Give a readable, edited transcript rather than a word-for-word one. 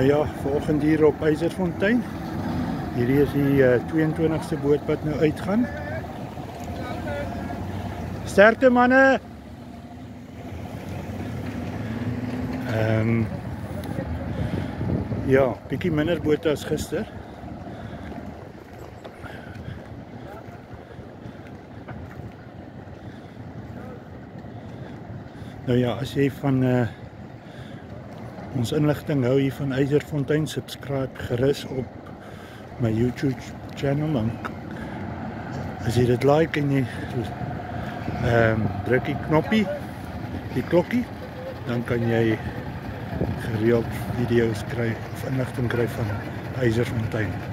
Nou ja, vanoggend hier op IJzerfontein. Hierdie is die 22ste boot wat nou uitgaan. Sterkte manne! Ja, bietjie minder bote as gister. Nou ja, as jy van ons inligting hou hier van IJzerfontein, subscribe gerus op my YouTube channel. Dan as jy dit like en jy druk die knoppie, die klokkie, dan kan jy gereeld video's kry of inligting kry van IJzerfontein.